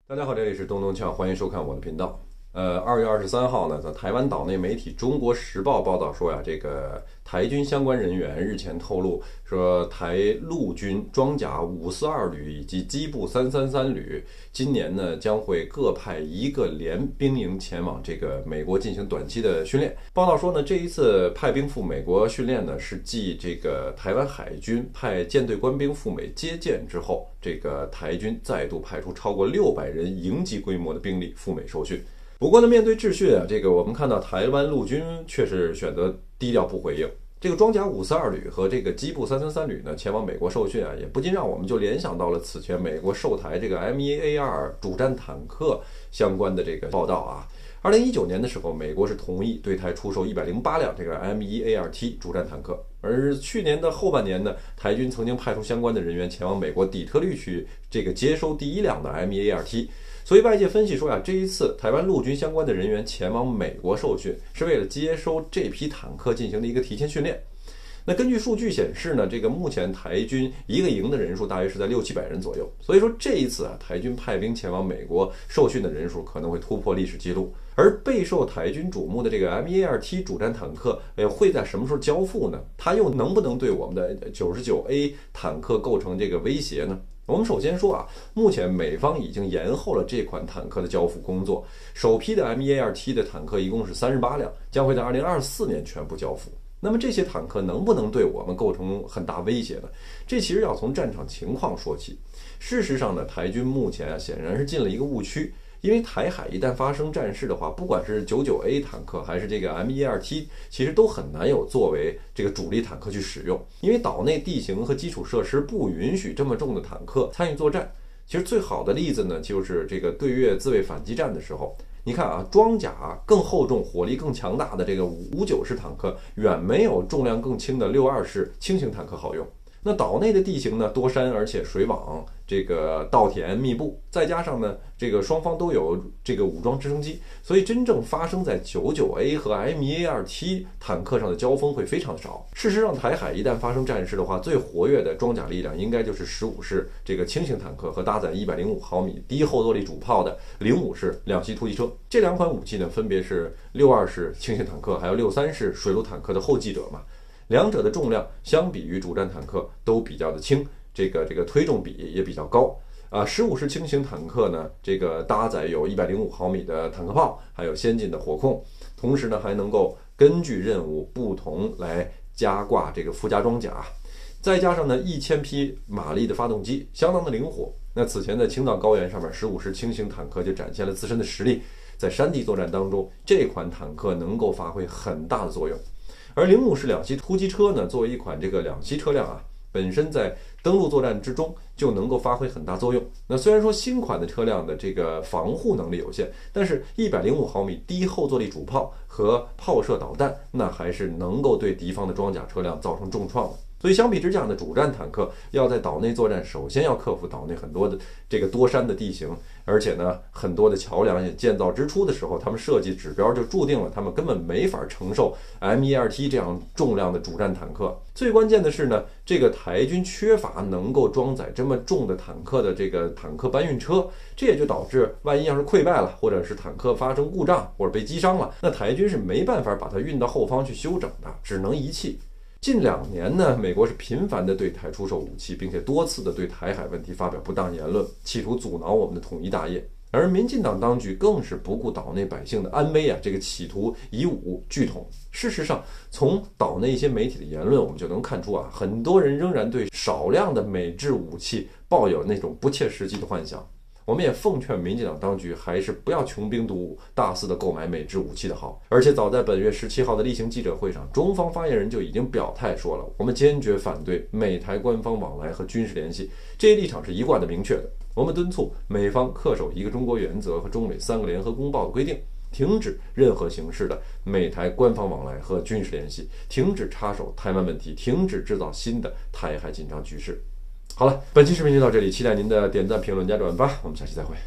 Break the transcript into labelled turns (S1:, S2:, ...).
S1: 大家好，这里是东东呛，欢迎收看我的频道。2月23号呢，在台湾岛内媒体《中国时报》报道说呀，这个台军相关人员日前透露说，台陆军装甲542旅以及机步333旅今年呢将会各派一个连兵营前往这个美国进行短期的训练。报道说呢，这一次派兵赴美国训练呢，是继这个台湾海军派舰队官兵赴美接舰之后，这个台军再度派出超过600人营级规模的兵力赴美受训。不过呢，面对质询啊，这个我们看到台湾陆军却是选择低调不回应。这个装甲542旅和这个机步333旅呢，前往美国受训啊，也不禁让我们就联想到了此前美国售台这个 M1A2 主战坦克相关的这个报道啊。2019年的时候，美国是同意对台出售108辆这个 M1A2T 主战坦克，而去年的后半年呢，台军曾经派出相关的人员前往美国底特律去这个接收第1辆的 M1A2T。所以外界分析说呀，这一次台湾陆军相关的人员前往美国受训，是为了接收这批坦克进行的一个提前训练。那根据数据显示呢，这个目前台军一个营的人数大约是在600-700人左右，所以说这一次啊，台军派兵前往美国受训的人数可能会突破历史记录。而备受台军瞩目的这个 M1A2T 主战坦克，会在什么时候交付呢？它又能不能对我们的99A 坦克构成这个威胁呢？我们首先说啊，目前美方已经延后了这款坦克的交付工作，首批的 M1A2T 的坦克一共是38辆，将会在2024年全部交付。那么这些坦克能不能对我们构成很大威胁呢？这其实要从战场情况说起。事实上呢，台军目前啊显然是进了一个误区，因为台海一旦发生战事的话，不管是99A 坦克还是这个 M1A2T， 其实都很难有作为这个主力坦克去使用，因为岛内地形和基础设施不允许这么重的坦克参与作战。其实最好的例子呢，就是这个对越自卫反击战的时候，你看啊，装甲更厚重、火力更强大的这个59式坦克，远没有重量更轻的62式轻型坦克好用。那岛内的地形呢，多山而且水网，这个稻田密布，再加上呢，这个双方都有这个武装直升机，所以真正发生在99A 和 M1A2T 坦克上的交锋会非常少。事实上，台海一旦发生战事的话，最活跃的装甲力量应该就是15式这个轻型坦克和搭载105毫米低后坐力主炮的05式两栖突击车。这两款武器呢，分别是62式轻型坦克还有63式水陆坦克的后继者嘛。两者的重量相比于主战坦克都比较的轻，这个推重比也比较高啊。15式轻型坦克呢，这个搭载有105毫米的坦克炮，还有先进的火控，同时呢还能够根据任务不同来加挂这个附加装甲，再加上呢1000匹马力的发动机，相当的灵活。那此前在青藏高原上面，15式轻型坦克就展现了自身的实力，在山地作战当中，这款坦克能够发挥很大的作用。而05式两栖突击车呢，作为一款这个两栖车辆啊，本身在登陆作战之中就能够发挥很大作用。那虽然说新款的车辆的这个防护能力有限，但是105毫米低后坐力主炮和炮射导弹，那还是能够对敌方的装甲车辆造成重创的。所以相比之下呢，主战坦克要在岛内作战，首先要克服岛内很多的这个多山的地形，而且呢，很多的桥梁也建造之初的时候，他们设计指标就注定了他们根本没法承受 M1A2T 这样重量的主战坦克。最关键的是呢，这个台军缺乏能够装载这么重的坦克的这个坦克搬运车，这也就导致万一要是溃败了，或者是坦克发生故障或者被击伤了，那台军是没办法把它运到后方去修整的，只能遗弃。近2年呢，美国是频繁地对台出售武器，并且多次地对台海问题发表不当言论，企图阻挠我们的统一大业。而民进党当局更是不顾岛内百姓的安危啊，这个企图以武拒统。事实上，从岛内一些媒体的言论，我们就能看出啊，很多人仍然对少量的美制武器抱有那种不切实际的幻想。我们也奉劝民进党当局还是不要穷兵黩武，大肆的购买美制武器的好。而且早在本月17号的例行记者会上，中方发言人就已经表态说了，我们坚决反对美台官方往来和军事联系，这一立场是一贯的明确的。我们敦促美方恪守一个中国原则和中美3个联合公报的规定，停止任何形式的美台官方往来和军事联系，停止插手台湾问题，停止制造新的台海紧张局势。好了，本期视频就到这里，期待您的点赞、评论加转发，我们下期再会。